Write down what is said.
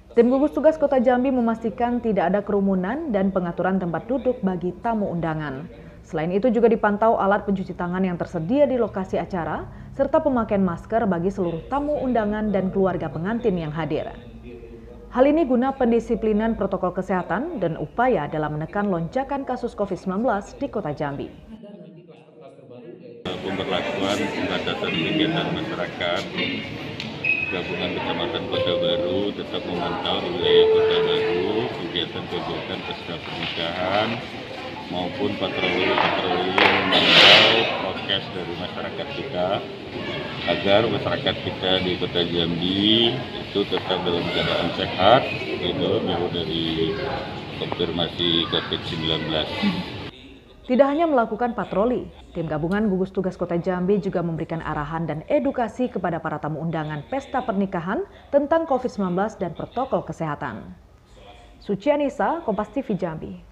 Tim gugus tugas Kota Jambi memastikan tidak ada kerumunan dan pengaturan tempat duduk bagi tamu undangan. Selain itu juga dipantau alat pencuci tangan yang tersedia di lokasi acara, serta pemakaian masker bagi seluruh tamu undangan dan keluarga pengantin yang hadir. Hal ini guna pendisiplinan protokol kesehatan dan upaya dalam menekan lonjakan kasus COVID-19 di Kota Jambi. Pemberlakuan pembatasan kegiatan masyarakat Gabungan Kecamatan Kota Baru tetap memantau di wilayah Kota Baru kegiatan-kegiatan pesta pernikahan maupun patroli memantau prokes dari masyarakat kita agar masyarakat kita di Kota Jambi itu tetap dalam keadaan sehat, jauh dari konfirmasi COVID-19. Tidak hanya melakukan patroli, tim gabungan gugus tugas Kota Jambi juga memberikan arahan dan edukasi kepada para tamu undangan pesta pernikahan tentang COVID-19 dan protokol kesehatan. Suci Anissa, Kompas TV Jambi.